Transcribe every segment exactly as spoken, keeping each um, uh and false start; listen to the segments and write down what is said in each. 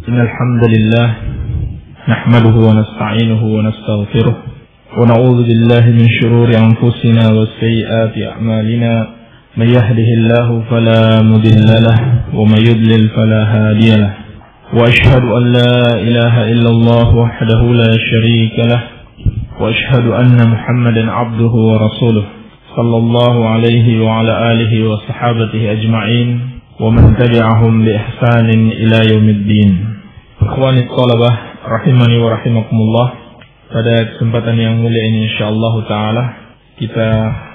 إن الحمد لله نحمده ونستعينه ونستغفره ونعوذ بالله من شرور أنفسنا وسيئات أعمالنا من يهده الله فلا مضل له ومن يضلل فلا هادي له وأشهد أن لا إله إلا الله وحده لا شريك له وأشهد أن محمدا عبده ورسوله صلى الله عليه وعلى آله وصحابته أجمعين ومن تبعهم بإحسان إلى يوم الدين. Ikhwani thalabah rahimani wa rahimakumullah. Pada kesempatan yang mulia ini insyaallah taala kita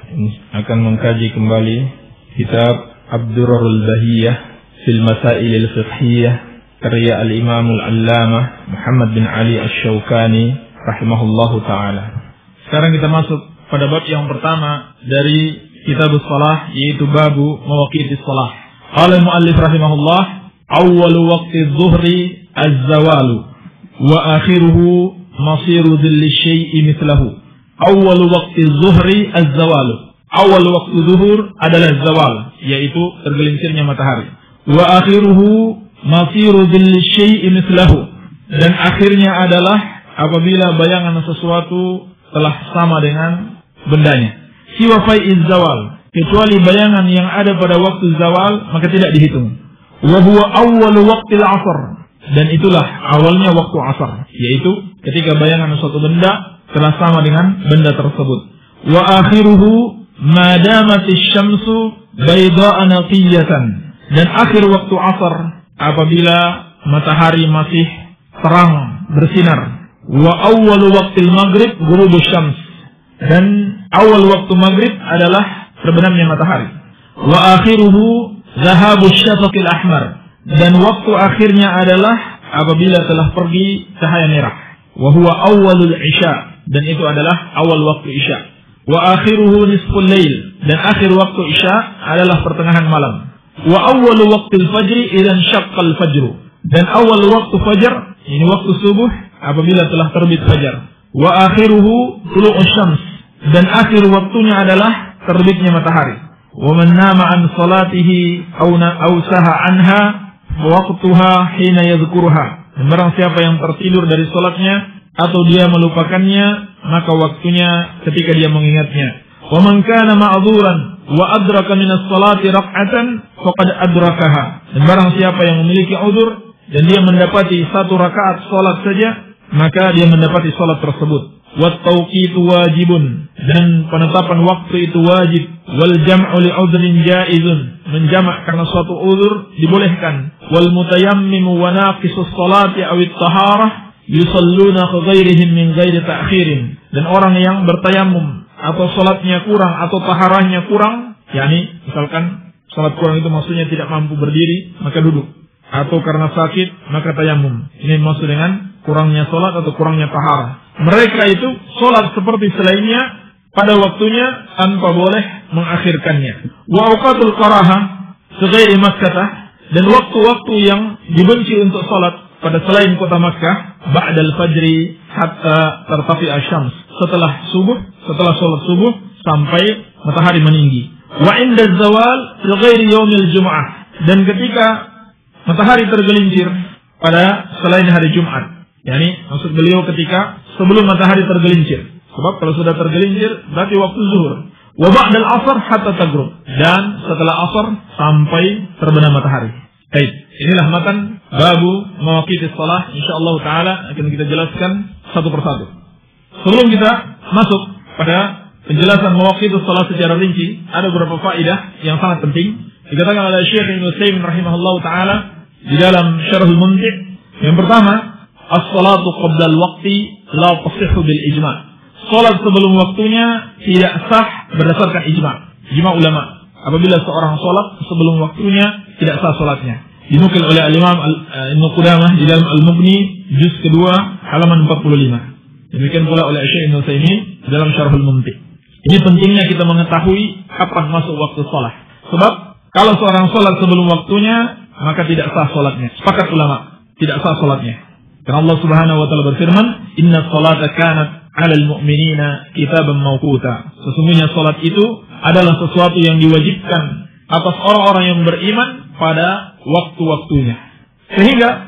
akan mengkaji kembali kitab Ad-Durarul Bahiyah fil Masail al-Fiqhiyah karya al-Imam al-Allamah Muhammad bin Ali Asy-Syaukani rahimahullahu taala. Sekarang kita masuk pada bab yang pertama dari Kitabus Shalah, yaitu babu mawaqitis shalah. Qala al-muallif rahimahullah, awwalu waqti adh-dhuhri az-zawalu wa akhiruhu masiru dhilli syai'i mithlahu. Awwalu waqti adh-dhuhri az-zawalu. Awal waktu zuhur adalah zawal, yaitu tergelincirnya matahari. Wa akhiruhu masiru dhilli syai'i mithlahu. Dan akhirnya adalah apabila bayangan sesuatu telah sama dengan bendanya. Siwa fai'iz zawal, kecuali bayangan yang ada pada waktu zawal maka tidak dihitung. Wa huwa awwalu waqtil 'ashr, dan itulah awalnya waktu asar, yaitu ketika bayangan suatu benda telah sama dengan benda tersebut. Wa akhiruhu ma damatis syamsu bayda'a naqiyatan, dan akhir waktu asar apabila matahari masih terang bersinar. Wa awwalu waqtil maghrib ghurubus syams, dan awal waktu maghrib adalah terbenamnya matahari. Wa akhiruhu zahabus syafaqil ahmar, dan waktu akhirnya adalah apabila telah pergi cahaya merah. Wa huwa awwalul isya, dan itu adalah awal waktu isya. Wa akhiruhu nisful lail, dan akhir waktu isya adalah pertengahan malam. Wa awwalu waqtil fajri idzan syaqqal fajru, dan awal waktu fajar, ini waktu subuh apabila telah terbit fajar. Wa akhiruhu tulu'us syams, dan akhir waktunya adalah terbitnya matahari. Wa man nama an salatihi aw aw saha anha waqtuha hina yadhkuruha, dan barang siapa yang tertidur dari salatnya atau dia melupakannya maka waktunya ketika dia mengingatnya. Wa man kana ma'dzuran wa adraka min as-salati rak'atan faqad adrakaha, dan barang siapa yang memiliki udzur dan dia mendapati satu rakaat salat saja maka dia mendapati salat tersebut. Wat tawqitu wajibun, dan penetapan waktu itu wajib. Wal jam'u li udhrin jaizun, menjamak karena suatu udzur dibolehkan. Wal mutayammimu wa naqisus salati aw at-taharah yusalluna ka ghairihim min ghairi ta'khirin, dan orang yang bertayamum atau salatnya kurang atau taharahnya kurang, yakni misalkan salat kurang itu maksudnya tidak mampu berdiri maka duduk, atau karena sakit maka tayamum. Ini maksud dengan kurangnya salat atau kurangnya taharah. Mereka itu salat seperti selainnya pada waktunya tanpa boleh mengakhirkannya. Wa awqatul qarahah seghairi Makkah, dan waktu-waktu yang dibenci untuk salat pada selain kota Makkah, ba'dal fajri hatta tartafi asy-syams, setelah subuh, setelah salat subuh sampai matahari meninggi. Wa inda zawal fi ghairi yaumil jum'ah, dan ketika matahari tergelincir pada selain hari Jumat. Yani maksud beliau ketika sebelum matahari tergelincir. Sebab kalau sudah tergelincir berarti waktu zuhur. Wa ba'dal 'ashr hatta taghrub, dan setelah asar sampai terbenam matahari. Baik, inilah matan babu mawaqitis shalah. Insyaallah taala akan kita jelaskan satu persatu. Sebelum kita masuk pada penjelasan mawaqitus shalah secara rinci, ada beberapa faedah yang sangat penting dikatakan oleh Syekh Ibnu Utsaimin rahimahullahu taala di dalam Syarhul Mumti'. Yang pertama, as-salatu qabla al-waqti la tasihhu bil ijma'. Salat sebelum waktunya tidak sah berdasarkan ijma'. Ijma' ulama. Apabila seorang salat sebelum waktunya tidak sah salatnya. Dinukil oleh al-Imam Ibnu Qudamah di dalam Al-Mughni juz kedua halaman empat puluh lima. Demikian pula oleh Syekh Ibnu Utsaimin dalam Syarhul Mumti'. Ini pentingnya kita mengetahui kapan masuk waktu salat. Sebab kalau seorang salat sebelum waktunya maka tidak sah salatnya. Sepakat ulama, tidak sah salatnya. Karena Allah Subhanahu wa taala berfirman, "Inna salata kanat 'alal mu'minina kitaban mawquta." Sesungguhnya salat itu adalah sesuatu yang diwajibkan atas orang-orang yang beriman pada waktu-waktunya. Sehingga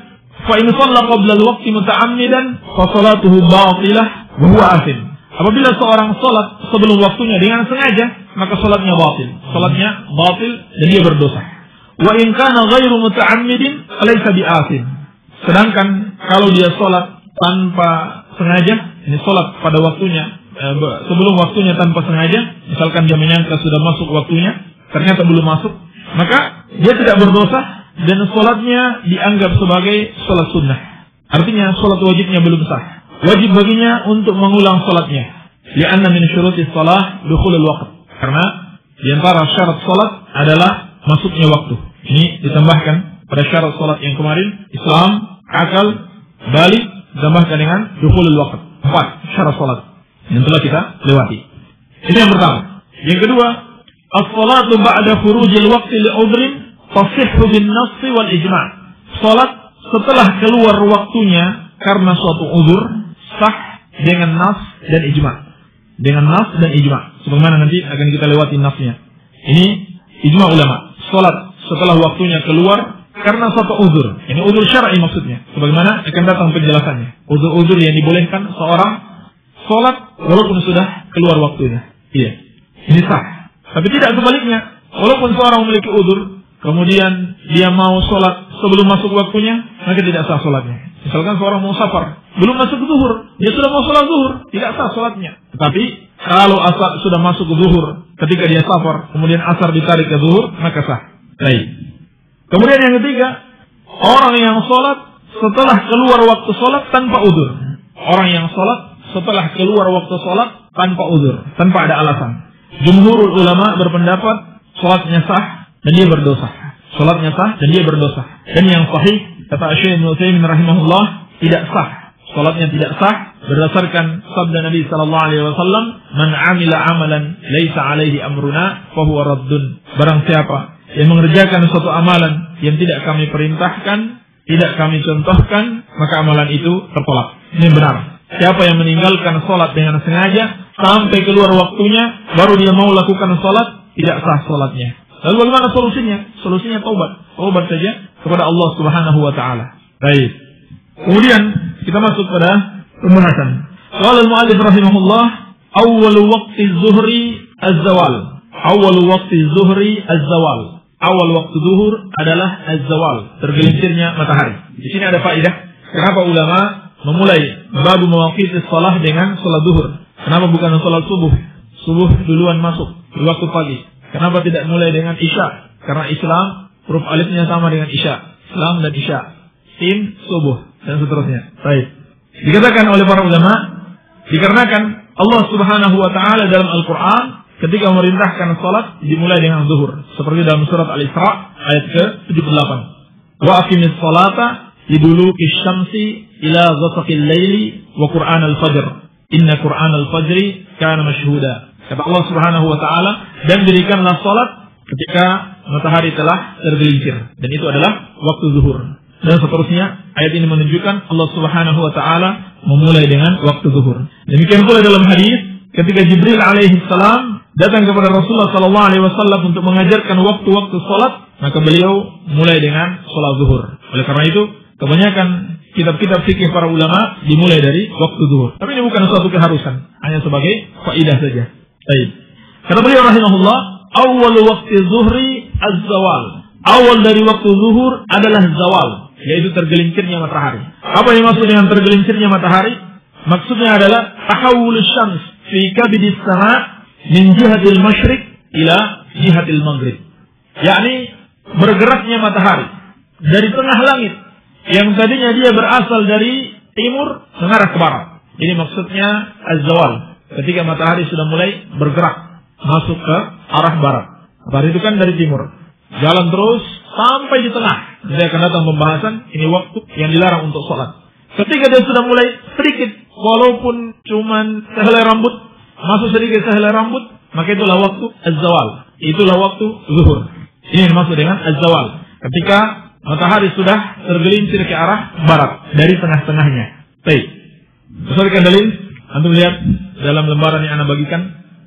fa in shalla qabla al-waqti muta'ammidan fa salatuhu batilah wa huwa athim. Apabila seorang salat sebelum waktunya dengan sengaja, maka salatnya batil. Salatnya batil dan dia berdosa. Wa in kana ghairu muta'ammidin laysa bi'athim. Sedangkan kalau dia salat tanpa sengaja, ini salat pada waktunya eh, sebelum waktunya tanpa sengaja, misalkan dia menyangka sudah masuk waktunya, ternyata belum masuk, maka dia tidak berdosa dan salatnya dianggap sebagai salat sunnah. Artinya salat wajibnya belum sah. Wajib baginya untuk mengulang salatnya. Li'anna min syurutis shalah dukhulul waqt. Karena di antara syarat salat adalah masuknya waktu. Ini ditambahkan pada syarat salat yang kemarin, Islam, akal, balik, ditambahkan dengan dukhulul waqt. Empat syarat salat yang telah kita lewati. Ini yang pertama. Yang kedua, as-salatu ba'da khurujil waqti li'udhrin tasihhu bin nass wal ijma'. Salat setelah keluar waktunya karena suatu uzur sah dengan nas dan ijma'. Dengan nas dan ijma'. Sebagaimana nanti akan kita lewati nasnya. Ini ijma' ulama. Salat setelah waktunya keluar karena suatu uzur. Ini uzur syar'i maksudnya. Sebagaimana akan datang penjelasannya. Uzur-uzur yang dibolehkan seorang salat walaupun sudah keluar waktunya. Iya. Ini sah. Tapi tidak sebaliknya. Walaupun seorang memiliki uzur, kemudian dia mau salat sebelum masuk waktunya, maka tidak sah salatnya. Misalkan seorang mau safar, belum masuk zuhur, dia sudah mau salat zuhur, tidak sah salatnya. Tetapi kalau asar sudah masuk zuhur ketika dia safar, kemudian asar ditarik ke zuhur, maka sah. Baik. Kemudian yang ketiga, orang yang salat setelah keluar waktu salat tanpa uzur. Orang yang salat setelah keluar waktu salat tanpa uzur, tanpa ada alasan. Jumhurul ulama berpendapat salatnya sah dan dia berdosa. Salatnya sah dan dia berdosa. Dan yang sahih kata Syekh Ibnu Utsaimin rahimahullah, tidak sah. Salatnya tidak sah berdasarkan sabda Nabi sallallahu alaihi wasallam, "Man 'amila 'amalan laisa 'alaihi amruna fa huwa raddun." Barang siapa yang mengerjakan suatu amalan yang tidak kami perintahkan, tidak kami contohkan, maka amalan itu tertolak. Ini benar. Siapa yang meninggalkan salat dengan sengaja sampai keluar waktunya, baru dia mau lakukan salat, tidak sah salatnya. Lalu bagaimana solusinya? Solusinya taubat. Taubat saja kepada Allah Subhanahu wa taala. Baik. Kemudian kita masuk pada pembahasan. Qala al-mu'allif rahimahullah, awwalu waqti az-zuhri az-zawal. Awwalu waqti az-zuhri az-zawal. Awal waktu zuhur adalah az-zawal, tergelincirnya matahari. Di sini ada faedah. Kenapa ulama memulai bab mawaqitis shalah dengan salat zuhur? Kenapa bukan salat subuh? Subuh duluan masuk di waktu pagi. Kenapa tidak mulai dengan isya? Karena Islam huruf alifnya sama dengan isya. Islam dan isya. Sin, subuh, dan seterusnya. Baik. Dikatakan oleh para ulama, dikarenakan Allah Subhanahu wa taala dalam Al-Qur'an ketika memerintahkan salat dimulai dengan zuhur, seperti dalam surat Al-Isra ayat ke tujuh puluh delapan. Wa aqimis salata liduluki syamsi ila ghasaqil laili wa Qur'an al-fajr. Inna Qur'an al-fajri kana mashhuda. Kata Allah Subhanahu wa taala, dan dirikanlah salat ketika matahari telah tergelincir, dan itu adalah waktu zuhur. Dan seterusnya, ayat ini menunjukkan Allah Subhanahu wa taala memulai dengan waktu zuhur. Demikian pula dalam hadis ketika Jibril alaihi salam datang kepada Rasulullah sallallahu alaihi wasallam untuk mengajarkan waktu-waktu salat, maka beliau mulai dengan salat zuhur. Oleh karena itu, kebanyakan kitab-kitab fikih para ulama dimulai dari waktu zuhur. Tapi ini bukan suatu keharusan, hanya sebagai faedah saja. Baik. Kata beliau rahimahullah, awal waktu zuhri az-zawal. Awal dari waktu zuhur adalah zawal, yaitu tergelincirnya matahari. Apa yang maksud dengan tergelincirnya matahari? Maksudnya adalah tahawul syams fi kabidis sama min jihatil masyriq ila jihatil maghrib. Yakni bergeraknya matahari dari tengah langit yang tadinya dia berasal dari timur mengarah ke barat. Ini maksudnya az-zawal. Ketika matahari sudah mulai bergerak masuk ke arah barat. Barat itu kan dari timur. Jalan terus sampai di tengah. Nanti akan datang pembahasan ini waktu yang dilarang untuk sholat. Ketika dia sudah mulai sedikit, walaupun cuman sehelai rambut, masuk sedikit sehelai rambut, maka itulah waktu az-zawal. Itulah waktu zuhur. Ini yang dimaksud dengan az-zawal. Ketika matahari sudah tergelincir ke arah barat dari tengah-tengahnya. Baik. Berdasarkan dalil, antum lihat dalam lembaran yang Anda bagikan,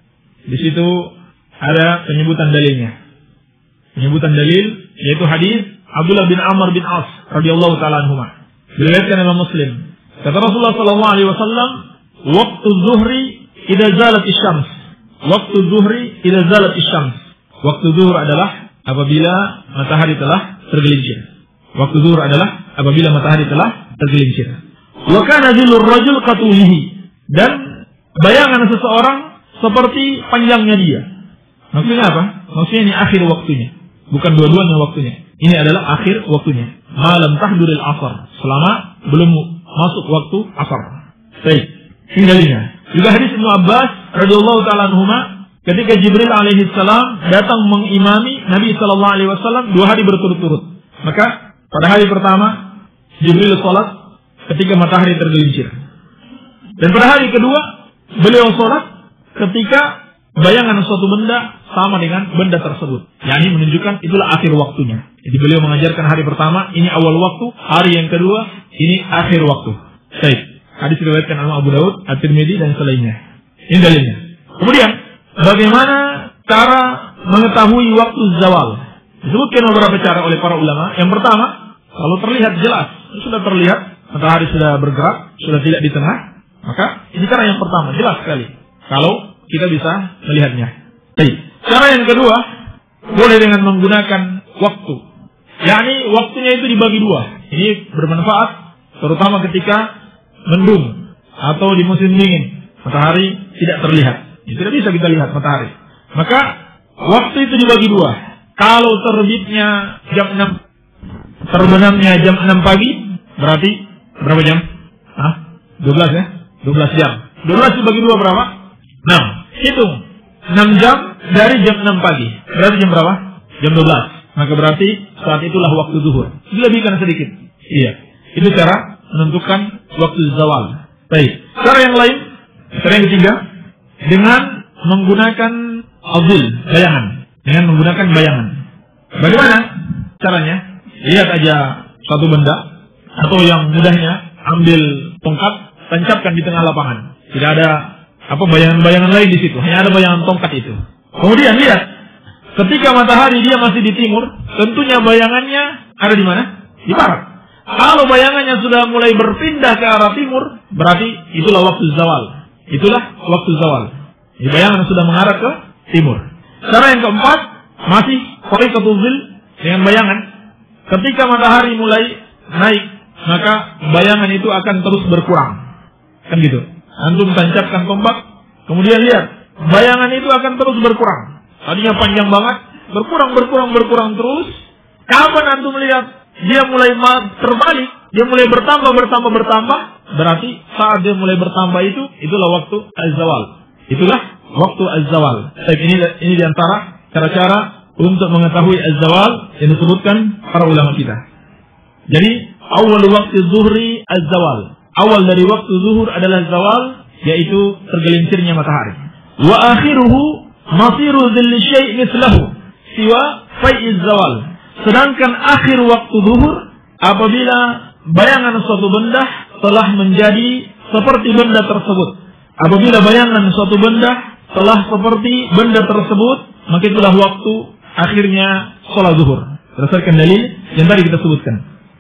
di situ ada penyebutan dalilnya. Penyebutan dalil yaitu hadis Abdullah bin Amr bin As radhiyallahu taala anhuma. Diriwayatkan Imam Muslim. Kata Rasulullah sallallahu alaihi wasallam, "Waktu zuhri idza zalat asy-syams." Waktu zuhri idza zalat asy-syams. Waktu zuhur adalah apabila matahari telah tergelincir. Waktu zuhur adalah apabila matahari telah tergelincir. Wa kana zillur rajul qatulihi, dan bayangan seseorang seperti panjangnya dia. Maksudnya apa? Maksudnya ini akhir waktunya, bukan dua-duanya waktunya. Ini adalah akhir waktunya. Malam tahduril asar, selama belum masuk waktu asar. Baik, tinggalnya. Juga hadis Ibnu Abbas radhiyallahu taala anhuma, ketika Jibril alaihi salam datang mengimami Nabi sallallahu alaihi wasallam dua hari berturut-turut. Maka pada hari pertama Jibril salat ketika matahari tergelincir. Dan pada hari kedua beliau salat ketika bayangan suatu benda sama dengan benda tersebut. Yani menunjukkan itulah akhir waktunya. Jadi beliau mengajarkan hari pertama ini awal waktu, hari yang kedua ini akhir waktu. Baik. Hadis diriwayatkan oleh Abu Daud, At-Tirmidzi dan selainnya. Ini dalilnya. Kemudian bagaimana cara mengetahui waktu zawal? Disebutkan beberapa cara oleh para ulama. Yang pertama, kalau terlihat jelas, sudah terlihat matahari sudah bergerak, sudah tidak di tengah, maka ini cara yang pertama, jelas sekali. Kalau kita bisa melihatnya. Baik. Cara yang kedua, boleh dengan menggunakan waktu. Yani waktunya itu dibagi dua. Ini bermanfaat, terutama ketika mendung atau di musim dingin, matahari tidak terlihat. Ya, tidak bisa kita lihat matahari. Maka waktu itu dibagi dua. Kalau terbitnya jam enam, terbenamnya jam enam pagi, berarti berapa jam? Hah? dua belas ya? dua belas jam. dua belas dibagi dua berapa? enam. Hitung. enam jam dari jam enam pagi. Berarti jam berapa? Jam dua belas. Maka berarti saat itulah waktu zuhur. Dilebihkan sedikit. Iya. Itu cara menentukan waktu zawal. Baik. Cara yang lain, cara yang ketiga, dengan menggunakan azil, bayangan. Dengan menggunakan bayangan. Bagaimana caranya? Lihat aja satu benda, atau yang mudahnya, ambil tongkat, tancapkan di tengah lapangan. Tidak ada apa bayangan-bayangan lain di situ, hanya ada bayangan tongkat itu. Kemudian lihat, ketika matahari dia masih di timur, tentunya bayangannya ada di mana? Di barat. Kalau bayangannya sudah mulai berpindah ke arah timur, berarti itulah waktu zawal. Itulah waktu zawal. Di bayangan sudah mengarah ke timur. Cara yang keempat, masih tariqatul zil, dengan bayangan. Ketika matahari mulai naik, maka bayangan itu akan terus berkurang. Kan gitu. Antum tancapkan tombak, kemudian lihat, bayangan itu akan terus berkurang. Tadinya panjang banget, berkurang, berkurang, berkurang terus. Kapan antum lihat dia mulai terbalik, dia mulai bertambah, bertambah, bertambah, berarti saat dia mulai bertambah itu, itulah waktu az-zawal. Itulah waktu az-zawal. Tapi ini ini di antara cara-cara untuk mengetahui az-zawal yang disebutkan para ulama kita. Jadi awal waktu zuhri az-zawal. Awal dari waktu zuhur adalah zawal, yaitu tergelincirnya matahari. Wa akhiruhu masiru dhilli syai' mislahu siwa fai'iz zawal. Sedangkan akhir waktu zuhur apabila bayangan suatu benda telah menjadi seperti benda tersebut. Apabila bayangan suatu benda telah seperti benda tersebut, maka itulah waktu akhirnya sholat zuhur. Berdasarkan dalil yang tadi kita sebutkan.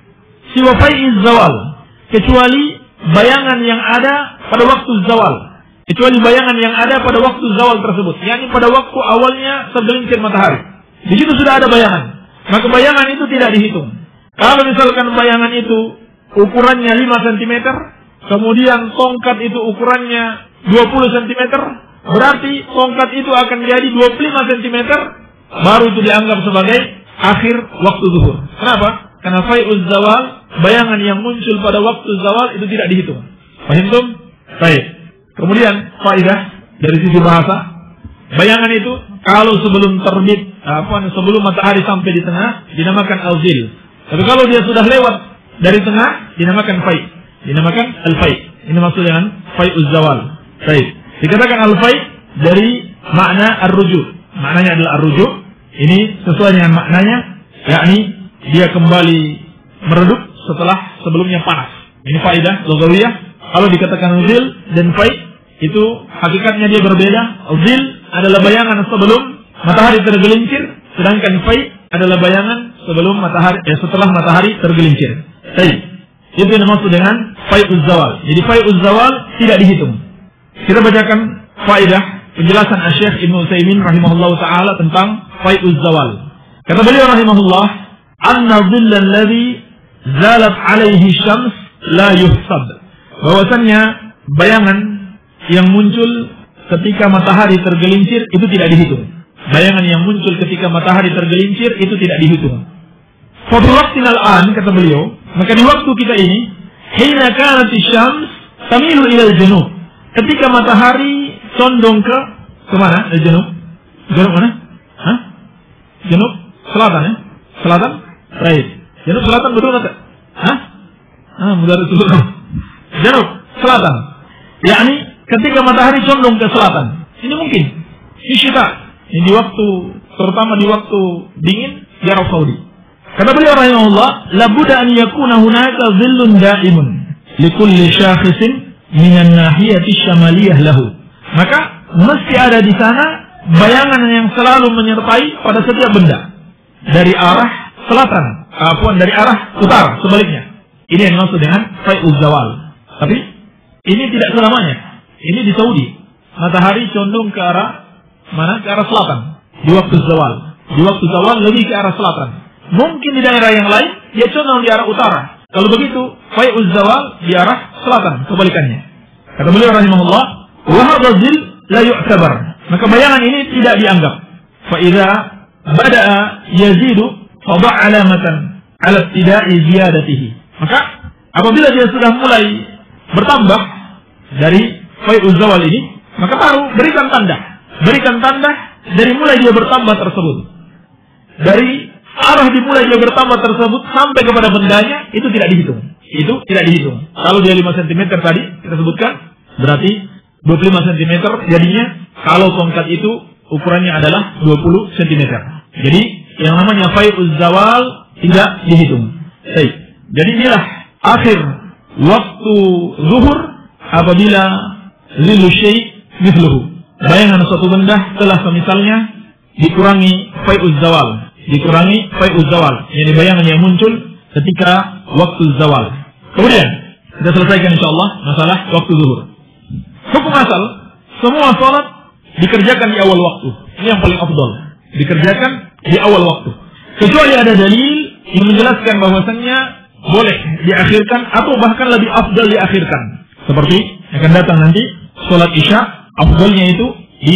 Siwa fai'iz zawal, kecuali bayangan yang ada pada waktu zawal. Kecuali bayangan yang ada pada waktu zawal tersebut. yakni pada waktu awalnya tergelincir matahari. Di situ sudah ada bayangan. Maka bayangan itu tidak dihitung. Kalau misalkan bayangan itu ukurannya lima sentimeter, kemudian tongkat itu ukurannya dua puluh sentimeter, berarti tongkat itu akan jadi dua puluh lima sentimeter, baru itu dianggap sebagai akhir waktu zuhur. Kenapa? Karena fai'uz zawal, bayangan yang muncul pada waktu zawal itu tidak dihitung. Paham tum? Baik. Kemudian faedah dari sisi bahasa, bayangan itu kalau sebelum terbit, apa sebelum matahari sampai di tengah, dinamakan al-zil. Tapi kalau dia sudah lewat dari tengah, dinamakan fai. Dinamakan al-fai. Ini maksud dengan fai'uz zawal. Baik. Dikatakan al-fai dari makna ar-ruju'. Maknanya adalah ar-ruju'. Ini sesuai dengan maknanya, yakni dia kembali meredup setelah sebelumnya panas. Ini faedah lughawiyah. Kalau dikatakan zil dan fai, itu hakikatnya dia berbeda. Zil adalah bayangan sebelum matahari tergelincir, sedangkan fai adalah bayangan sebelum matahari, eh, setelah matahari tergelincir. Baik. Itu yang dimaksud dengan fai'uz zawal. Jadi fai'uz zawal tidak dihitung. Kita bacakan faedah penjelasan Asy-Syaikh Ibnu Utsaimin rahimahullahu taala tentang fai'uz zawal. Kata beliau rahimahullah, "Anna dhillal ladzi zalat 'alaihi syams la yuhsab." Bahwasannya bayangan yang muncul ketika matahari tergelincir itu tidak dihitung. Bayangan yang muncul ketika matahari tergelincir itu tidak dihitung. Fa fi waqtina al-an, kata beliau, maka di waktu kita ini, hina kanat asy-syams tamilu ila al-junub. Ketika matahari condong ke kemana? Al-junub. Junub mana? Hah? Junub selatan ya? Selatan? Baik. Junub selatan betul enggak? Hah? Ah, mudah betul. Junub selatan. Yakni ketika matahari condong ke selatan. Ini mungkin. Ini syita. Ini di waktu, terutama di waktu dingin di Arab Saudi. Kata beliau rahimahullah, la budda an yakuna hunaka dhillun da'imun li kulli syakhisin minan nahiyati syamaliyah lahu. Maka mesti ada di sana bayangan yang selalu menyertai pada setiap benda dari arah selatan, apapun dari arah utara, sebaliknya. Ini yang dimaksud dengan fai'uz zawal. Tapi ini tidak selamanya. Ini di Saudi. Matahari condong ke arah mana? Ke arah selatan. Di waktu zawal. Di waktu zawal lebih ke arah selatan. Mungkin di daerah yang lain dia condong di arah utara. Kalau begitu, fai'uz zawal di arah selatan, kebalikannya. Kata beliau rahimahullah, wa hadha dhil la yu'tabar. Maka bayangan ini tidak dianggap. Fa idza bada'a yazidu fa dha' alamatan 'ala ibtida'i ziyadatihi. Maka apabila dia sudah mulai bertambah dari fai'uz zawal ini, maka baru berikan tanda. Berikan tanda dari mulai dia bertambah tersebut. Dari arah dimulai dia bertambah tersebut sampai kepada bendanya, itu tidak dihitung. Itu tidak dihitung. Kalau dia lima sentimeter tadi kita sebutkan, berarti dua puluh lima sentimeter jadinya. Kalau tongkat itu ukurannya adalah dua puluh sentimeter. Jadi yang namanya fai'uz zawal tidak dihitung. Baik. Jadi inilah akhir waktu zuhur apabila lilu syai' mithluhu. Bayangan suatu benda telah semisalnya dikurangi fai'uz zawal. Dikurangi fai'uz zawal. Ini bayangan yang muncul ketika waktu zawal. Kemudian kita selesaikan insyaallah masalah waktu zuhur. Hukum asal, semua salat dikerjakan di awal waktu. Ini yang paling afdal. Dikerjakan di awal waktu. Kecuali ada dalil yang menjelaskan bahwasannya boleh diakhirkan atau bahkan lebih afdal diakhirkan. Seperti akan datang nanti salat Isya, afdalnya itu di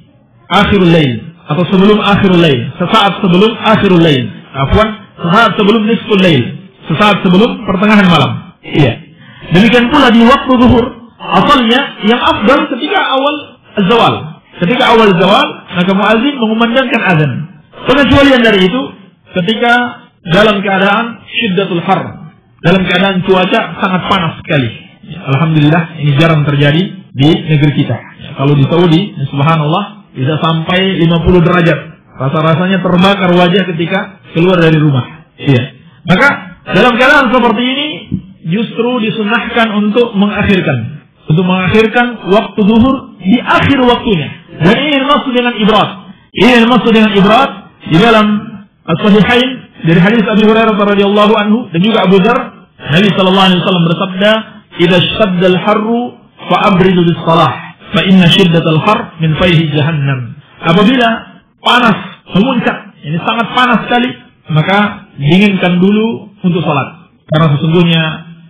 akhirul lail atau sebelum akhirul lail, sesaat sebelum akhirul lail. Afwan, sesaat sebelum nisful lail, sesaat sebelum pertengahan malam. Iya. Demikian pula di waktu zuhur, asalnya yang afdal ketika awal zawal. Ketika awal zawal, maka muazin mengumandangkan azan. Pengecualian dari itu ketika dalam keadaan syiddatul har, dalam keadaan cuaca sangat panas sekali. Alhamdulillah ini jarang terjadi di negeri kita. Kalau di Saudi, subhanallah, bisa sampai lima puluh derajat. Rasa-rasanya terbakar wajah ketika keluar dari rumah. Iya. Maka dalam keadaan seperti ini justru disunahkan untuk mengakhirkan, untuk mengakhirkan waktu zuhur di akhir waktunya. Dan ini maksud dengan ibrat. Ini maksud dengan ibrat di dalam As-Sahihain dari hadis Abu Hurairah radhiyallahu anhu dan juga Abu Dzar, Nabi sallallahu alaihi wasallam bersabda, "Idza shadda al-harru fa'abridu bis-shalah, fa inna shiddatal har min fayhi jahannam." Apabila panas memuncak, ini sangat panas sekali, maka dinginkan dulu untuk salat. Karena sesungguhnya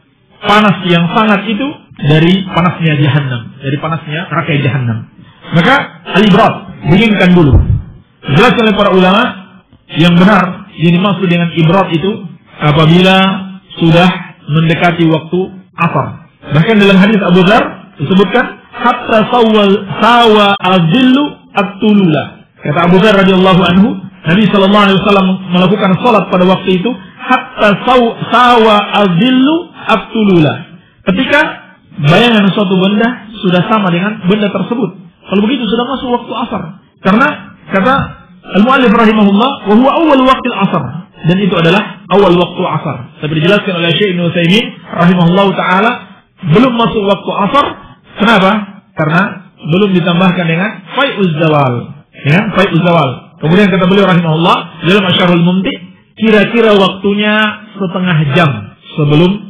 panas yang sangat itu dari panasnya jahannam, dari panasnya neraka jahannam. Maka al-ibrat, dinginkan dulu. Jelas oleh para ulama yang benar yang dimaksud dengan ibrat itu apabila sudah mendekati waktu asar. Bahkan dalam hadis Abu Dzar disebutkan hatta sawal sawa az-zillu at-tulula. Kata Abu Dzar radhiyallahu anhu, Nabi sallallahu alaihi wasallam melakukan salat pada waktu itu hatta sawa az-zillu at-tulula. Ketika bayangan suatu benda sudah sama dengan benda tersebut. Kalau begitu sudah masuk waktu asar. Karena kata al-muallif rahimahullah, wa huwa awal waqtil asar. Dan itu adalah awal waktu asar. Tapi dijelaskan oleh Syekh Ibnu Utsaimin rahimahullah taala belum masuk waktu asar. Kenapa? Karena belum ditambahkan dengan fai'uz zawal. Ya, fai'uz zawal. Kemudian kata beliau rahimahullah dalam Asyarul Mumti, kira-kira waktunya setengah jam sebelum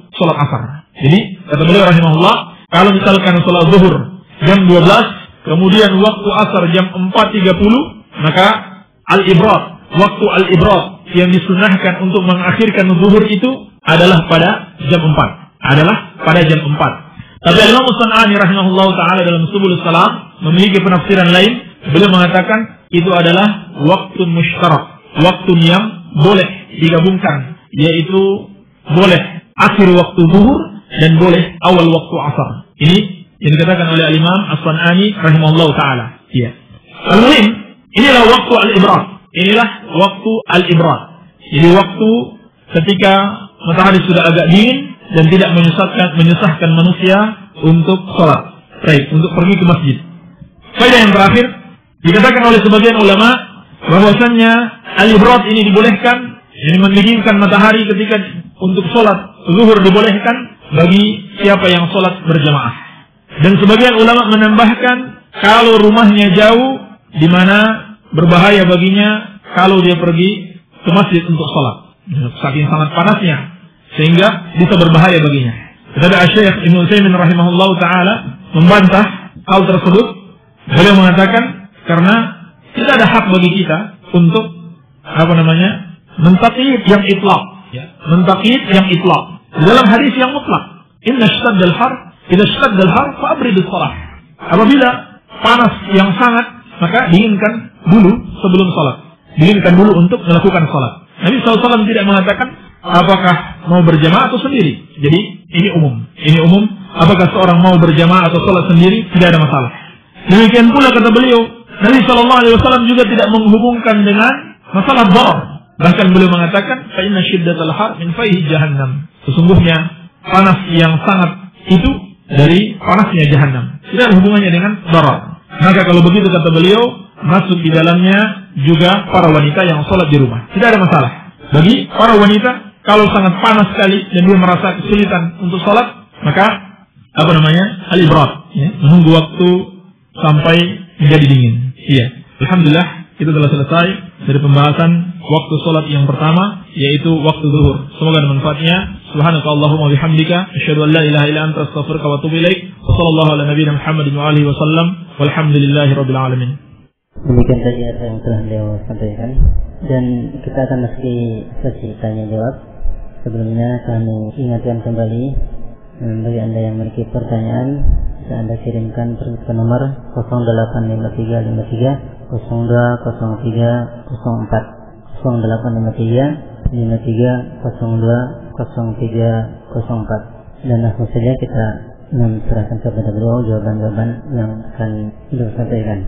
sholat asar. Jadi kata beliau rahimahullah, kalau misalkan sholat zuhur jam dua belas, kemudian waktu asar jam empat tiga puluh, maka al-ibrad, waktu al-ibrad yang disunahkan untuk mengakhirkan zuhur itu adalah pada jam empat. Adalah pada jam empat. Tapi Imam As-San'ani rahimahullah ta'ala dalam Subulus Salam memiliki penafsiran lain. Beliau mengatakan itu adalah waktu musytarak, waktu yang boleh digabungkan, yaitu boleh akhir waktu zuhur dan boleh awal waktu asar. Ini yang dikatakan oleh Al-Imam As-San'ani rahimahullah ta'ala. Iya. Al-muhim, inilah waktu al-ibrad. Inilah waktu al-ibrad. Jadi waktu ketika matahari sudah agak dingin dan tidak menyusahkan, menyusahkan manusia untuk sholat. Baik, untuk pergi ke masjid. Faedah yang terakhir, dikatakan oleh sebagian ulama bahwasannya al-ibrad ini dibolehkan, ini mendinginkan matahari ketika untuk sholat zuhur dibolehkan bagi siapa yang sholat berjamaah. Dan sebagian ulama menambahkan kalau rumahnya jauh, di mana berbahaya baginya kalau dia pergi ke masjid untuk sholat, saking sangat panasnya sehingga bisa berbahaya baginya. Kepada Syekh Ibnu Utsaimin rahimahullah ta'ala membantah hal tersebut. Beliau mengatakan karena tidak ada hak bagi kita untuk apa namanya mentakyid yang itlaq, ya. Mentakyid yang itlaq dalam hadis yang mutlak. Inna shtaddal har, idza shtaddal har fa abridus shalah. Apabila panas yang sangat, maka dinginkan dulu sebelum salat. Dinginkan dulu untuk melakukan salat. Nabi shallallahu alaihi wasallam tidak mengatakan apakah mau berjamaah atau sendiri. Jadi ini umum. Ini umum. Apakah seorang mau berjamaah atau salat sendiri, tidak ada masalah. Demikian pula kata beliau, Nabi shallallahu alaihi wasallam juga tidak menghubungkan dengan masalah dharar. Bahkan beliau mengatakan, fa inna syiddatal har min fayhi jahannam. Sesungguhnya panas yang sangat itu dari panasnya jahannam. Tidak ada hubungannya dengan dharar. Maka kalau begitu kata beliau, masuk di dalamnya juga para wanita yang sholat di rumah. Tidak ada masalah. Bagi para wanita, kalau sangat panas sekali dan dia merasa kesulitan untuk sholat, maka apa namanya al-ibrad, ya, menunggu waktu sampai menjadi dingin. Iya. Alhamdulillah kita telah selesai dari pembahasan waktu sholat yang pertama, yaitu waktu zuhur. Semoga ada manfaatnya. Subhanakallahumma bihamdika asyhadu an la ilaha illa anta astaghfiruka wa atubu ilaik. Wassallallahu ala nabiyyina Muhammadin wa alihi wasallam. Walhamdulillahirabbil alamin. Demikian tadi apa yang telah beliau sampaikan, dan kita akan masuki sesi tanya jawab. Sebelumnya kami ingatkan kembali bagi Anda yang memiliki pertanyaan, bisa Anda kirimkan ke nomor nol delapan lima tiga lima tiga nol dua nol tiga nol empat nol delapan lima tiga lima tiga nol dua nol tiga nol empat, dan langsung saja kita menserahkan kepada beliau jawaban-jawaban yang akan beliau sampaikan.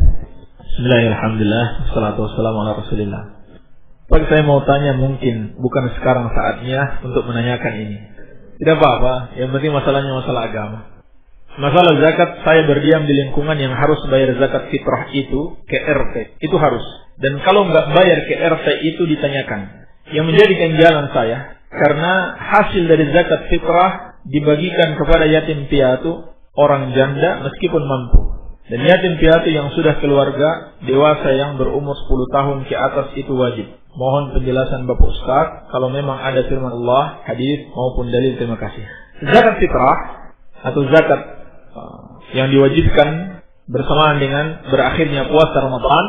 Bismillahirrahmanirrahim. Wassalatu wassalamu ala Rasulillah. Pak, saya mau tanya, mungkin bukan sekarang saatnya untuk menanyakan ini. Tidak apa-apa, yang penting masalahnya masalah agama. Masalah zakat, saya berdiam di lingkungan yang harus bayar zakat fitrah itu ke R T. Itu harus. Dan kalau nggak bayar ke R T itu ditanyakan. Yang menjadi ganjalan saya, karena hasil dari zakat fitrah dibagikan kepada yatim piatu, orang janda meskipun mampu. Dan yatim piatu yang sudah keluarga dewasa yang berumur sepuluh tahun ke atas itu wajib. Mohon penjelasan Bapak Ustaz, kalau memang ada firman Allah, hadis maupun dalil. Terima kasih. Zakat fitrah atau zakat uh, yang diwajibkan bersamaan dengan berakhirnya puasa Ramadan,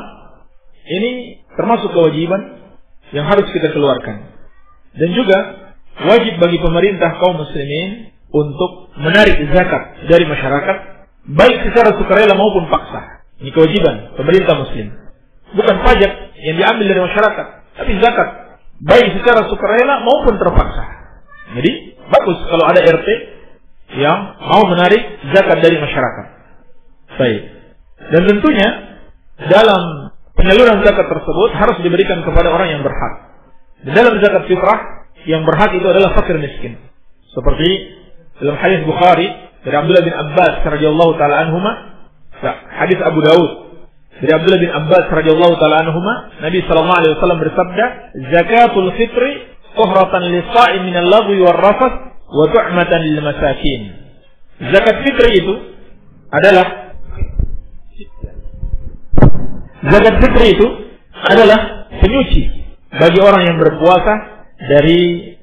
ini termasuk kewajiban yang harus kita keluarkan. Dan juga wajib bagi pemerintah kaum muslimin untuk menarik zakat dari masyarakat, baik secara sukarela maupun paksa. Ini kewajiban pemerintah muslim. Bukan pajak yang diambil dari masyarakat, tapi zakat, baik secara sukarela maupun terpaksa. Jadi bagus kalau ada R T yang mau menarik zakat dari masyarakat. Baik. Dan tentunya dalam penyaluran zakat tersebut harus diberikan kepada orang yang berhak. Di dalam zakat fitrah, yang berhak itu adalah fakir miskin. Seperti dalam hadis Bukhari dari Abdullah bin Abbas radhiyallahu taala anhuma, hadis Abu Daud dari Abdullah bin Abbas radhiyallahu taala anhuma, Nabi sallallahu alaihi wasallam bersabda, "Zakatul fitri tuhratan lis-sha'im min al-lagwi war-rafath wa tu'matan lil masakin." Zakat fitri itu adalah Zakat fitri itu adalah penyuci bagi orang yang berpuasa dari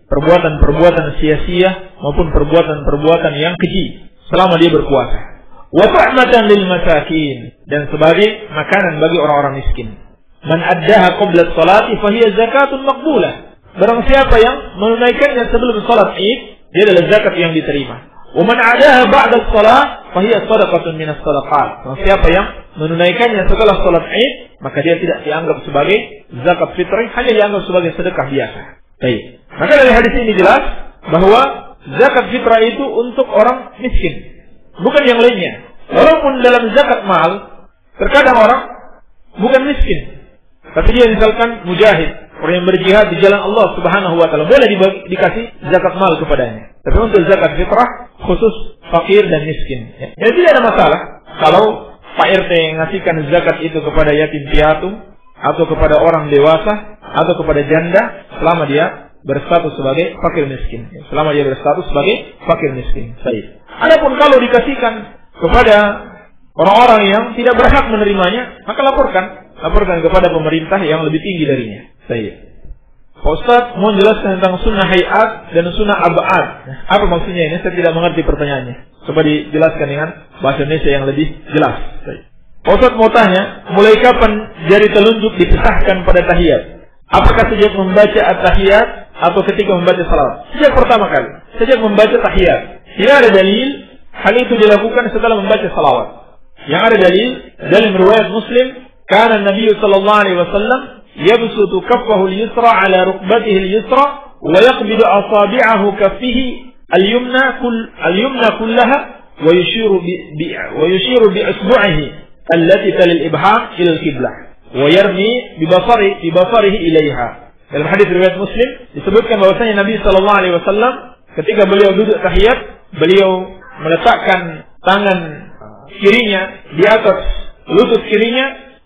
perbuatan-perbuatan sia-sia maupun perbuatan-perbuatan yang keji selama dia berpuasa. Wa ta'matan lil masakin, dan sebagai makanan bagi orang-orang miskin. Man addaha qabla sholati fa hiya zakatun maqbulah. Barang siapa yang menunaikannya sebelum salat Id, dia adalah zakat yang diterima. Wa man adaha ba'da shalah fa hiya shadaqatun min as-shadaqat. Barang siapa yang menunaikannya setelah salat Id, maka dia tidak dianggap sebagai zakat fitrah, hanya dianggap sebagai sedekah biasa. Baik. Maka dari hadis ini jelas bahwa zakat fitrah itu untuk orang miskin, bukan yang lainnya. Walaupun dalam zakat mal, terkadang orang bukan miskin, tapi dia misalkan mujahid, orang yang berjihad di jalan Allah Subhanahu wa taala, boleh dibagi, dikasih zakat mal kepadanya. Tapi untuk zakat fitrah khusus fakir dan miskin. Ya, jadi tidak ada masalah kalau Pak R T ngasihkan zakat itu kepada yatim piatu atau kepada orang dewasa atau kepada janda selama dia berstatus sebagai fakir miskin. Selama dia berstatus sebagai fakir miskin. Baik. Adapun kalau dikasihkan kepada orang-orang yang tidak berhak menerimanya, maka laporkan, laporkan kepada pemerintah yang lebih tinggi darinya. Baik. Pak Ustaz mau jelaskan tentang sunnah hayat dan sunnah ab'ad. Apa maksudnya ini? Saya tidak mengerti pertanyaannya. Coba dijelaskan dengan bahasa Indonesia yang lebih jelas. Baik. Pak Ustaz mau tanya, mulai kapan jari telunjuk dipisahkan pada tahiyat? Apakah sejak membaca at-tahiyat atau ketika membaca salawat? Sejak pertama kali, sejak membaca tahiyat. Tidak ada dalil hal itu dilakukan setelah membaca salawat. Yang ada dalil dalam riwayat Muslim, kana Nabi sallallahu alaihi wasallam yabsutu kaffahu al-yusra ala rukbatihi al-yusra wa yaqbidu asabi'ahu kaffihi al-yumna kull al-yumna kullaha wa yushiru bi wa yushiru bi isbu'ihi allati tali al-ibham ila al-qiblah wa yarmi bi basari bi basarihi ilaiha. Dalam hadis riwayat Muslim disebutkan bahwasanya Nabi sallallahu alaihi wasallam ketika beliau duduk tahiyat, beliau meletakkan tangan kirinya di atas lutut kirinya,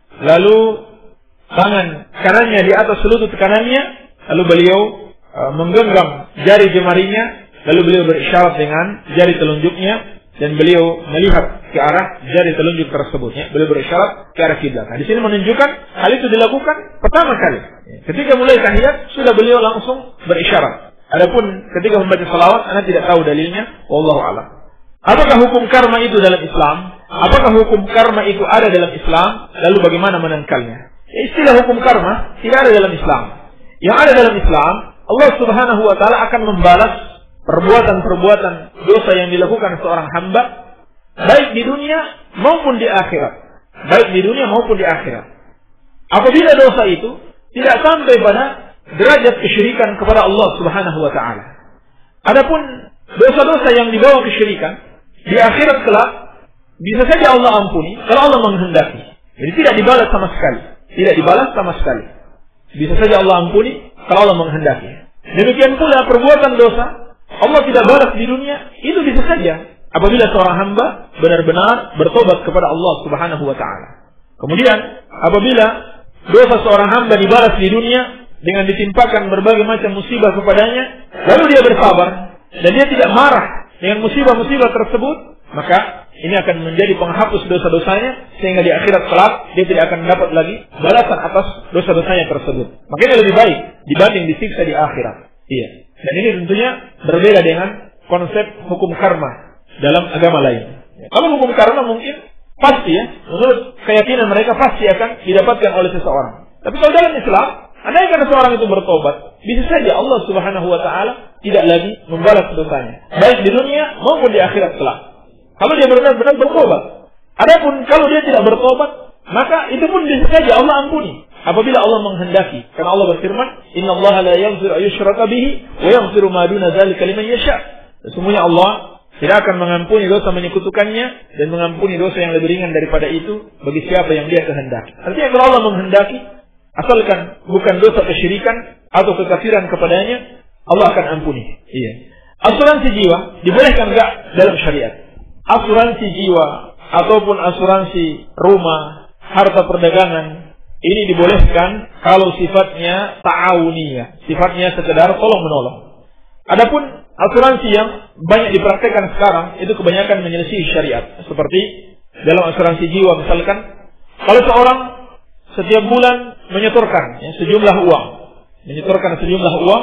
lalu tangan kanannya di atas lutut kanannya, lalu beliau uh, menggenggam jari jemarinya, lalu beliau berisyarat dengan jari telunjuknya, dan beliau melihat ke arah jari telunjuk tersebutnya, beliau berisyarat ke arah kiblat. Nah, di sini menunjukkan hal itu dilakukan pertama kali. Ketika mulai tahiyat sudah beliau langsung berisyarat. Adapun ketika membaca salawat, Anda tidak tahu dalilnya, wallahu a'lam. Apakah hukum karma itu dalam Islam? Apakah hukum karma itu ada dalam Islam? Lalu bagaimana menangkalnya? Istilah hukum karma tidak ada dalam Islam. Yang ada dalam Islam, Allah Subhanahu wa taala akan membalas perbuatan-perbuatan dosa yang dilakukan seorang hamba, baik di dunia maupun di akhirat. Baik di dunia maupun di akhirat. Apabila dosa itu tidak sampai pada derajat kesyirikan kepada Allah Subhanahu wa taala. Adapun dosa-dosa yang dibawa kesyirikan di akhirat kelak bisa saja Allah ampuni kalau Allah menghendaki. Jadi tidak dibalas sama sekali. Tidak dibalas sama sekali. Bisa saja Allah ampuni kalau Allah menghendaki. Demikian pula perbuatan dosa Allah tidak balas di dunia, itu bisa saja apabila seorang hamba benar-benar bertobat kepada Allah Subhanahu wa taala. Kemudian apabila dosa seorang hamba dibalas di dunia dengan ditimpakan berbagai macam musibah kepadanya, lalu dia bersabar dan dia tidak marah dengan musibah-musibah tersebut, maka ini akan menjadi penghapus dosa-dosanya, sehingga di akhirat kelak dia tidak akan dapat lagi balasan atas dosa-dosanya tersebut. Makanya lebih baik dibanding disiksa di akhirat. Iya. Dan ini tentunya berbeda dengan konsep hukum karma dalam agama lain. Kalau hukum karma mungkin pasti ya, menurut keyakinan mereka pasti akan didapatkan oleh seseorang. Tapi kalau dalam Islam, andai kata seorang itu bertobat, bisa saja Allah Subhanahu wa taala tidak lagi membalas dosanya, baik di dunia maupun di akhirat kelak. Kalau dia benar-benar bertobat. Adapun kalau dia tidak bertobat, maka itu pun bisa saja Allah ampuni apabila Allah menghendaki. Karena Allah berfirman, "Innallaha la yaghfiru ayyushraka bihi wa yaghfiru ma duna dzalika liman yasha." Sesungguhnya Allah tidak akan mengampuni dosa menyekutukannya dan mengampuni dosa yang lebih ringan daripada itu bagi siapa yang dia kehendaki. Artinya kalau Allah menghendaki, asalkan bukan dosa kesyirikan atau kekafiran kepadanya, Allah akan ampuni. Iya. Asuransi jiwa dibolehkan enggak dalam syariat? Asuransi jiwa ataupun asuransi rumah, harta perdagangan, ini dibolehkan kalau sifatnya ta'awuniyah, sifatnya sekedar tolong-menolong. Adapun asuransi yang banyak dipraktekkan sekarang itu kebanyakan menyelisih syariat. Seperti dalam asuransi jiwa misalkan, kalau seorang setiap bulan menyetorkan ya, sejumlah uang, menyetorkan sejumlah uang,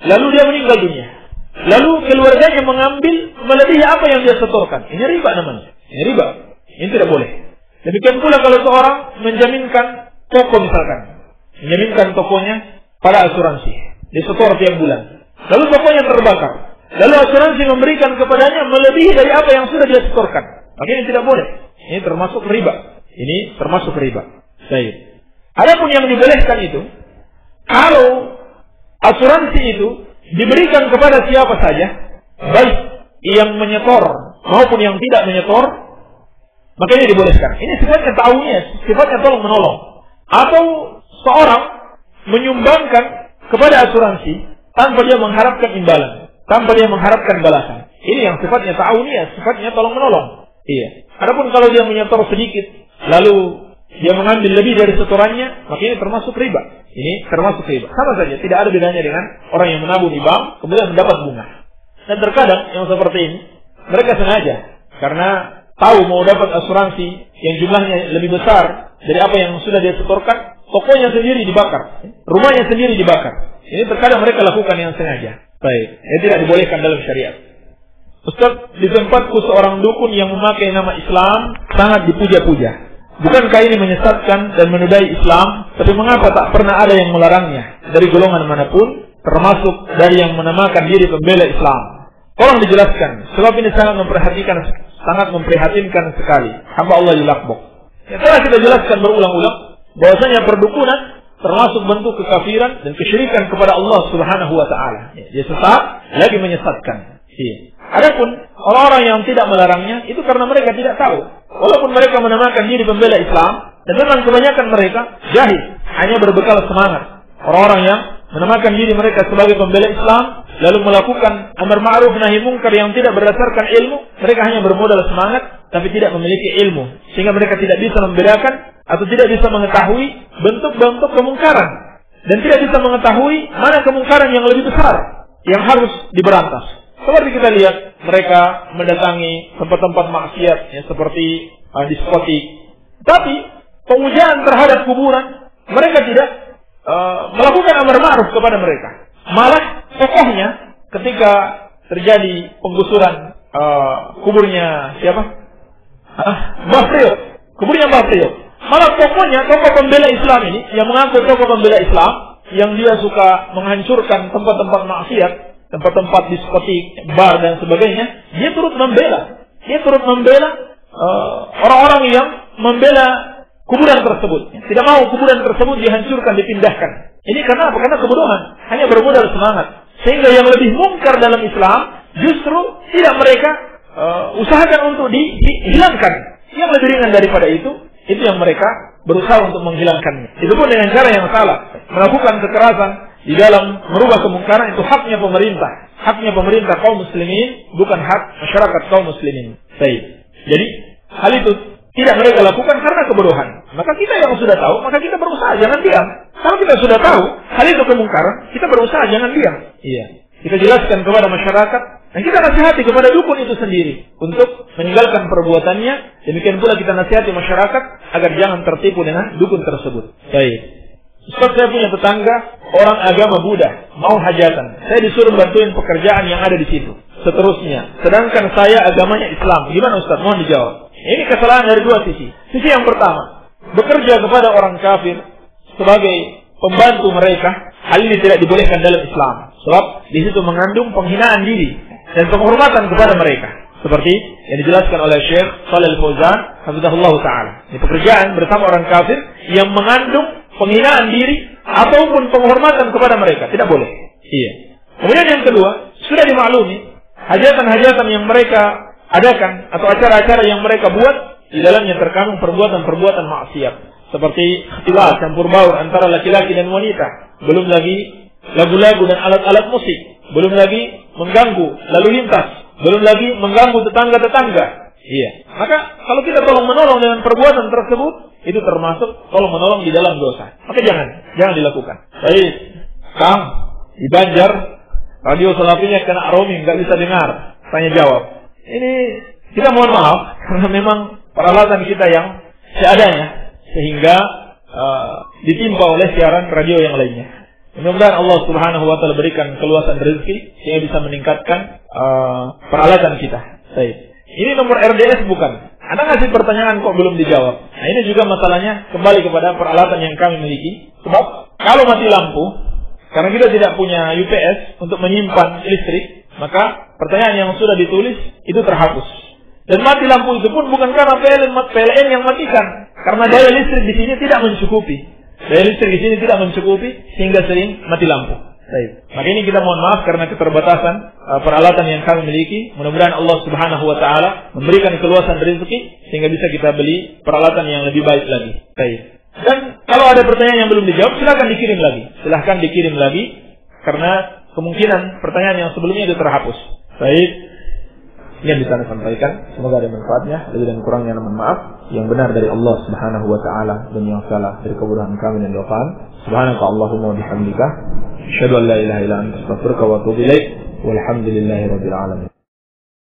lalu dia meninggal dunia. Lalu keluarganya mengambil melebihi apa yang dia setorkan. Ini riba namanya. Ini riba. Ini tidak boleh. Demikian pula kalau seorang menjaminkan toko misalkan. Menjaminkan tokonya pada asuransi. Disetor tiap bulan. Lalu tokonya terbakar. Lalu asuransi memberikan kepadanya melebihi dari apa yang sudah dia setorkan. Maka ini tidak boleh. Ini termasuk riba. Ini termasuk riba. Baik. Adapun yang dibolehkan itu, kalau asuransi itu diberikan kepada siapa saja, baik yang menyetor maupun yang tidak menyetor, maka ini dibolehkan. Ini sifatnya ta'awuniyah, sifatnya tolong menolong. Atau seorang menyumbangkan kepada asuransi tanpa dia mengharapkan imbalan, tanpa dia mengharapkan balasan. Ini yang sifatnya ta'awuniyah, sifatnya tolong menolong. Iya. Adapun kalau dia menyetor sedikit, lalu dia mengambil lebih dari setorannya, maka ini termasuk riba. Ini termasuk riba. Sama saja, tidak ada bedanya dengan orang yang menabung di bank kemudian mendapat bunga. Dan terkadang yang seperti ini mereka sengaja karena tahu mau dapat asuransi yang jumlahnya lebih besar dari apa yang sudah dia setorkan, tokonya sendiri dibakar, rumahnya sendiri dibakar. Ini terkadang mereka lakukan yang sengaja. Baik, ini tidak dibolehkan dalam syariat. Ustaz, di tempatku seorang dukun yang memakai nama Islam sangat dipuja-puja. Bukankah ini menyesatkan dan menodai Islam? Tapi mengapa tak pernah ada yang melarangnya dari golongan manapun, termasuk dari yang menamakan diri pembela Islam? Tolong dijelaskan, sebab ini sangat memperhatikan, sangat memprihatinkan sekali. Hamba Allah dilakbok. Ya, telah kita jelaskan berulang-ulang bahwasanya perdukunan termasuk bentuk kekafiran dan kesyirikan kepada Allah Subhanahu wa taala. Dia sesat lagi menyesatkan. Iya. Adapun orang-orang yang tidak melarangnya itu karena mereka tidak tahu. Walaupun mereka menamakan diri pembela Islam, dan memang kebanyakan mereka jahil, hanya berbekal semangat. Orang-orang yang menamakan diri mereka sebagai pembela Islam, lalu melakukan amar ma'ruf nahi mungkar yang tidak berdasarkan ilmu, mereka hanya bermodal semangat, tapi tidak memiliki ilmu, sehingga mereka tidak bisa membedakan atau tidak bisa mengetahui bentuk-bentuk kemungkaran, dan tidak bisa mengetahui mana kemungkaran yang lebih besar yang harus diberantas. Seperti kita lihat mereka mendatangi tempat-tempat maksiat ya, seperti uh, diskotik. Tapi pemujaan terhadap kuburan mereka tidak uh, melakukan amar ma'ruf kepada mereka. Malah tokohnya ketika terjadi penggusuran uh, kuburnya siapa? Ah, Mbah Priok. Kuburnya Mbah Priok. Malah tokohnya, tokoh pembela Islam ini yang mengaku tokoh pembela Islam yang dia suka menghancurkan tempat-tempat maksiat, tempat-tempat diskotik, bar dan sebagainya, dia turut membela. Dia turut membela uh, orang-orang yang membela kuburan tersebut. Tidak mau kuburan tersebut dihancurkan, dipindahkan. Ini karena apa? Karena kebodohan. Hanya bermodal semangat. Sehingga yang lebih mungkar dalam Islam justru tidak mereka uh, usahakan untuk di, dihilangkan. Yang lebih ringan daripada itu, itu yang mereka berusaha untuk menghilangkannya. Itu pun dengan cara yang salah. Melakukan kekerasan di dalam merubah kemungkaran itu haknya pemerintah. Haknya pemerintah kaum muslimin, bukan hak masyarakat kaum muslimin. Baik. Jadi, hal itu tidak mereka lakukan karena kebodohan. Maka kita yang sudah tahu, maka kita berusaha, jangan diam. Kalau kita sudah tahu hal itu kemungkaran, kita berusaha, jangan diam. Iya. Kita jelaskan kepada masyarakat, dan kita nasihati kepada dukun itu sendiri untuk meninggalkan perbuatannya. Demikian pula kita nasihati masyarakat agar jangan tertipu dengan dukun tersebut. Baik. Ustaz, saya punya tetangga orang agama Buddha, mau hajatan. Saya disuruh bantuin pekerjaan yang ada di situ. Seterusnya, sedangkan saya agamanya Islam. Gimana Ustaz? Mohon dijawab. Ini kesalahan dari dua sisi. Sisi yang pertama, bekerja kepada orang kafir sebagai pembantu mereka, hal ini tidak dibolehkan dalam Islam. Sebab di situ mengandung penghinaan diri dan penghormatan kepada mereka. Seperti yang dijelaskan oleh Syekh Shalal Fauzan, hafizahullah taala. Ini pekerjaan bersama orang kafir yang mengandung penghinaan diri ataupun penghormatan kepada mereka. Tidak boleh. Iya. Kemudian yang kedua, sudah dimaklumi hajatan-hajatan yang mereka adakan atau acara-acara yang mereka buat di dalamnya terkandung perbuatan-perbuatan maksiat seperti ikhtilat, campur baur antara laki-laki dan wanita, belum lagi lagu-lagu dan alat-alat musik, belum lagi mengganggu lalu lintas, belum lagi mengganggu tetangga-tetangga. Iya. Maka kalau kita tolong menolong dengan perbuatan tersebut, itu termasuk tolong menolong di dalam dosa. Maka jangan, jangan dilakukan. Baik, Kang, di Banjar radio Salafinya kena roaming, nggak bisa dengar. Tanya jawab. Ini kita mohon maaf karena memang peralatan kita yang seadanya sehingga uh, ditimpa oleh siaran radio yang lainnya. Mudah-mudahan Allah Subhanahu wa taala berikan keluasan rezeki sehingga bisa meningkatkan uh, peralatan kita. Baik. Ini nomor R D S bukan? Anda ngasih pertanyaan kok belum dijawab. Nah, ini juga masalahnya kembali kepada peralatan yang kami miliki. Sebab kalau mati lampu, karena kita tidak punya U P S untuk menyimpan listrik, maka pertanyaan yang sudah ditulis itu terhapus. Dan mati lampu itu pun bukan karena P L N yang matikan, karena daya listrik di sini tidak mencukupi. Daya listrik di sini tidak mencukupi sehingga sering mati lampu. Baik. Maka ini kita mohon maaf karena keterbatasan uh, peralatan yang kami miliki. Mudah-mudahan Allah Subhanahu wa taala memberikan keluasan rezeki sehingga bisa kita beli peralatan yang lebih baik lagi. Baik. Dan kalau ada pertanyaan yang belum dijawab, silakan dikirim lagi. Silakan dikirim lagi karena kemungkinan pertanyaan yang sebelumnya itu terhapus. Baik. Yang bisa saya sampaikan, semoga ada manfaatnya. Lebih dan kurangnya mohon maaf. Yang benar dari Allah Subhanahu wa taala dan yang salah dari kebodohan kami dan doa. Subhanaka Allahumma wa bihamdika asyhadu an la ilaha illa anta astaghfiruka wa atubu ilaik. Walhamdulillahirabbil alamin.